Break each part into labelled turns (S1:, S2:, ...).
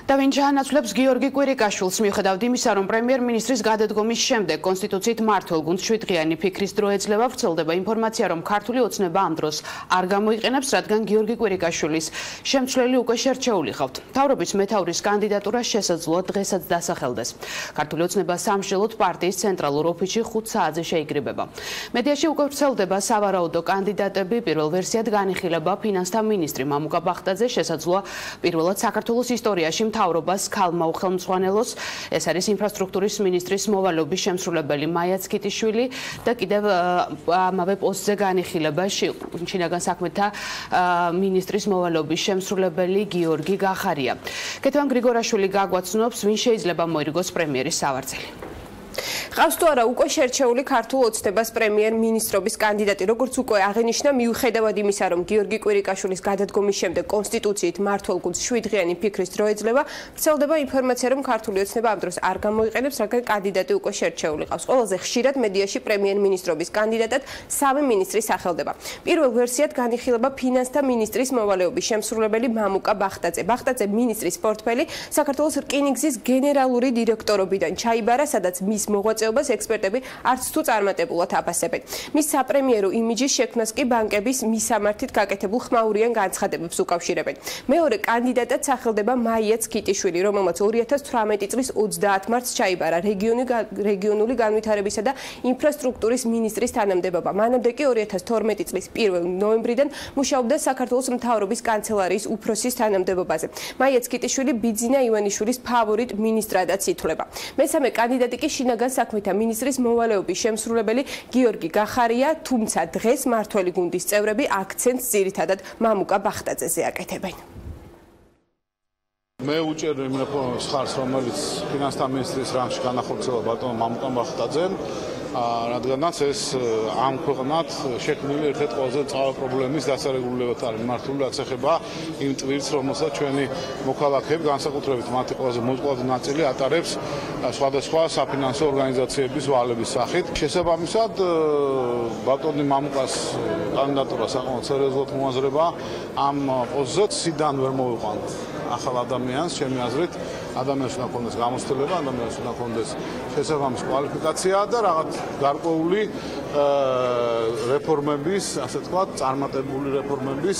S1: დავინჯა ანაცვლებს გიორგი კვირიკაშვილს მიუხედავად იმისა, რომ პრემიერ-მინისტრის გადადგომის შემდეგ კონსტიტუციით მმართველ გუნდს 7 დღიანი ფიქრის დრო ეძლევა, ვრცელდება ინფორმაცია, რომ ქართული ოცნება ამ დროს არ გამოიყენებს, რადგან გიორგი კვირიკაშვილის შემცვლელი უკვე შერჩეული ხავთ. მთავრობის მეთაურის კანდიდატურა შესაძლოა დღესაც დასახელდეს. ქართული ოცნება სამშველოდ პარტიის ცენტრალურ ოფისში 5 საათზე შეიკრიბება. მედიაში უკვე ვრცელდება სავარაუდო კანდიდატები, პირველ ვერსიად განიხილება ფინანსთა მინისტრი მამუკა ბახტაძე, შესაძლოა პირველად საქართველოს ისტორიაში მთავრობას ქალმა უხელმძღვანელოს, ეს არის ინფრასტრუქტურის მინისტრის მოვალეობის შემსრულებელი მაია ცქიტიშვილი და კიდევ ამავე პოსტზე განიხილება შინაგან საქმეთა მინისტრის მოვალეობის შემსრულებელი გიორგი გახარია. კეთევან გრიგორაშვილი გაგვაცნობს, ვინ შეიძლება მოირგოს პრემიერის სავარძელი.
S2: ყავს თუ არა უკვე შერჩეული ქართულ ოცნებას პრემიერ-მინისტრობის კანდიდატი, როგორც უკვე აღინიშნა, მიუხედავად იმისა, რომ გიორგი კვირიკაშვილის გადადგომის შემდეგ კონსტიტუციით მმართველ გუნდს 7 დღიანი ფიქრის დრო ეძლევა, ვრცელდება ინფორმაცია, რომ ქართული ოცნება ამ დროს არ გამოიყენებს, რადგან კანდიდატი უკვე შერჩეული ყავს. ყველაზე ხშირად მედიაში პრემიერ-მინისტრობის კანდიდატად 3 მინისტრი სახელდება. პირველ ვერსიად განიხილება ფინანსთა მინისტრის მოვალეობის შემსრულებელი მამუკა ბახტაძე. ბახტაძე მინისტრის პორტფელი საქართველოს რკინიგზის გენერალური დირექტორობიდან ჩაიბარა, სადაც მის მოღვაწეობას ექსპერტები არც თუ წარმატებულად აფასებენ. მის საპრემიერო იმიჯის შექმნას კი ბანკების მისამართით გაკეთებულ ხმაურიან განცხადებებს უკავშირებენ. მეორე კანდიდატად სახელდება მაია ცქიტიშვილი, რომელმაც 2018 წლის 30 მარტს ჩაიბარა რეგიონული განვითარებისა და ინფრასტრუქტურის მინისტრის თანამდებობა. მანამდე კი 2012 წლის 1 ნოემბრიდან მუშაობდა საქართველოს მთავრობის კანცელარიის უფროსის თანამდებობაზე. მაია ცქიტიშვილი ბიძინა ივანიშვილის ფავორიტ მინისტრადაც ითვლება. მესამე კანდიდატი კი შინაგან საქმეთა მინისტრის მოვალეობის შემსრულებელი გიორგი გახარია, თუმცა დღეს მმართველი გუნდის წევრები აქცენტს ძირითადად მამუკა ბახტაძეზე აკეთებენ.
S3: მე უჭერ იმ ხარს, რომელიც ფინანსთა მინისტრის რანგში განახორციელა ბატონო მამუკა ბახტაძემ, რადგანაც ეს ამ ქვეყნად შექმნილი ერთ-ერთი ყველაზე მწვავე პრობლემის დასარეგულებლად არის მართული, რაც ეხება იმ ტვირთს, რომელსაც ჩვენი მოქალაქეები, განსაკუთრებით მათი ყველაზე მოწყვეტილი ნაწილი ატარებს სხვადასხვა საფინანსო ორგანიზაციების ვალების სახით. შესაბამისად, ბატონი მამუკას კანდიდატურა საკმაოდ სერიოზულად მოაზრება ამ პოზიციაზე. სიდან ვერ მოვიყვანთ ახალ ადამიანს, ჩემი აზრით, ადამიანს უნდა ქონდეს გამოცდილება, ადამიანს უნდა ქონდეს შესაბამისი კვალიფიკაცია და რაღაც გარკვეული რეფორმების, ასე ვთქვათ, წარმატებული რეფორმების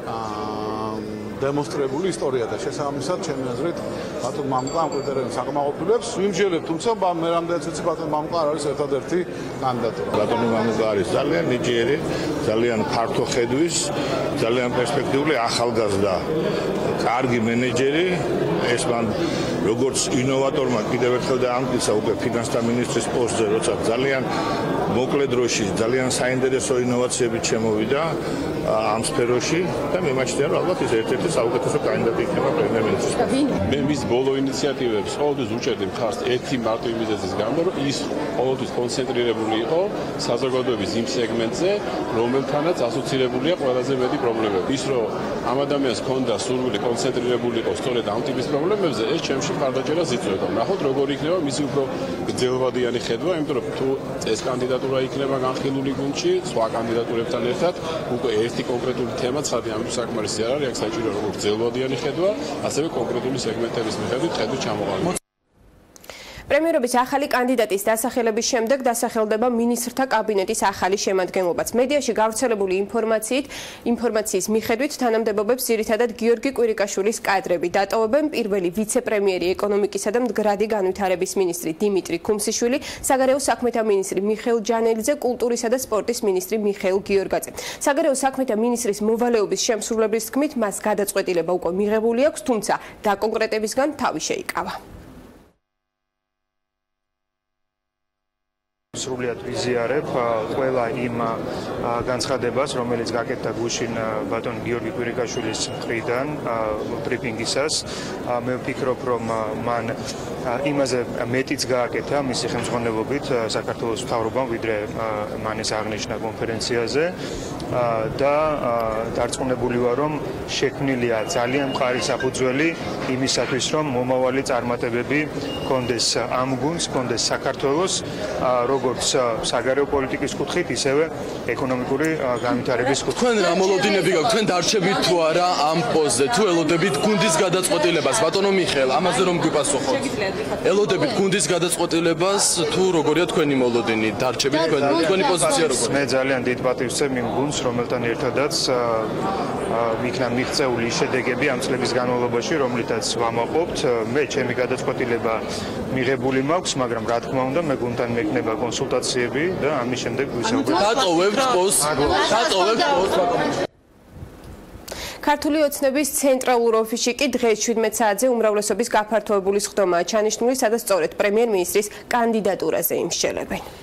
S3: დემონსტრირებული ისტორია და შესაბამისად, ჩემი აზრით, ბატონ მამუკა ამ კრიტერიუმს აკმაყოფილებს. ვიმჯერებ, თუმცა მე რამდენიც ვიცი, ბატონ მამუკა არ არის ერთადერთი კანდიდატურა.
S4: ბატონი მამუკა არის ძალიან ნიჭიერი, ძალიან ფართო ხედვის, ძალიან პერსპექტიული ახალგაზრდა, კარგი მენეჯერი. ეს მან როგორც ინოვატორმა კიდევ ერთხელ დაამტკიცა უკვე ფინანსთა მინისტრის პოსტზე, როცა ძალიან მოკლე დროში ძალიან საინტერესო ინოვაციებით შემოვიდა ამ სფეროში და მიმაჩნია, რომ ალბათ ის ერთ-ერთი საუკეთესო კანდიდატი იქნება პრემიერ-მინისტრის პოსტზე.
S5: მე მის ბოლო ინიციატივებს ყოველთვის უჭერდი მხარს ერთი მარტივი მიზეზის გამო, რომ ის ყოველთვის კონცენტრირებული იყო საზოგადოების იმ სეგმენტზე, რომელთანაც ასოცირებულია ყველაზე მეტი პრობლემები. ის რომ ამ ადამიანს ჰქონდა სურვილი კონცენტრირებული იყო სწორედ ამ ტიპის პრობლემებზე, ეს ჩემში მხარდაჭერას იწვევდა. ნახოთ როგორი იქნება მისი უფრო გრძელვადიანი ხედვა, იმიტომ რომ თუ ეს კანდიდატურა იქნება განხილული გუნდში, სხვა კანდიდატურებთან ერთად, უკვე ერთი კონკრეტული თემა ცხადი ამის საკმარისი არ არის, აქ საჭირო როგორც გრძელვადიანი ხედვა, ასევე კონკრეტული სეგმენტების მიხედვით ხედვის ჩამოყალიბება.
S2: პრემიერობის ახალი კანდიდატის დასახელების შემდეგ დასახელდება მინისტრთა კაბინეტის ახალი შემადგენლობაც. მედიაში გავრცელებული ინფორმაციის მიხედვით თანამდებობებს ძირითადად გიორგი კვირიკაშვილის კადრები დატოვებენ პირველი ვიცე-პრემიერი ეკონომიკისა და მდგრადი განვითარების მინისტრი დიმიტრი ქუმსიშვილი, საგარეო საქმეთა მინისტრი მიხეილ ჯანელიძე, კულტურისა და სპორტის მინისტრი მიხეილ გიორგაძე. საგარეო საქმეთა მინისტრის მოვალეობის შემსრულებლის თქმით, მას გადაწყვეტილება უკვე მიღებული აქვს, თუმცა დაკონკრეტებისგან თავი შეიკავა.
S6: სრულიად ვიზიარებ ყველა იმ განცხადებას, რომელიც გაკეთდა გუშინ ბატონ გიორგი კვირიკაშვილის მხრიდან ბრიფინგისას. მე ვფიქრობ, რომ მან იმაზე მეტიც გააკეთა მისი ხელმძღვანელობით საქართველოს მთავრობამ, ვიდრე მან ეს აღნიშნა კონფერენციაზე და დარწმუნებული ვარ, რომ შექმნილია ძალიან მყარი საფუძველი იმისათვის, რომ მომავალი წარმატებები ჰქონდეს ამ გუნდს, ჰქონდეს საქართველოს, როგორც როგორც საგარეო პოლიტიკის კუთხით, ისევე ეკონომიკური განვითარების კუთხით.
S7: თქვენ რა მოლოდინები გაქვთ? თქვენ დარჩებით თუ არა ამ პოსტზე? თუ ელოდებით გუნდის გადაწყვეტილებას, ბატონო მიხეილ, ამაზე რომ გვიპასუხოთ. ელოდებით გუნდის გადაწყვეტილებას თუ როგორია თქვენი მოლოდინი? დარჩებით თქვენი პოზიცია როგორია?
S6: მე ძალიან დიდ პატივს ვცემ იმ გუნდს, რომელთან ერთადაც იქნა მიღწეული შედეგები ამ წლების განმავლობაში, რომლითაც ვამაყობთ. მე ჩემი გადაწყვეტილება მიღებული მაქვს, მაგრამ რა თქმა უნდა, მე გუნდთან მექნება კონსულტაციები და ამის შემდეგ ვისაუბრებთ.
S7: დაწოვებთ პოსტს. დაწოვებთ პოსტს.
S2: ქართული ოცნების ცენტრალურ ოფისში კი დღეს 17 საათზე უმრავლესობის გაფართოებული სხდომაა ჩანიშნული, სადაც სწორედ პრემიერ-მინისტრის კანდიდატურაზე იმსჯელებენ.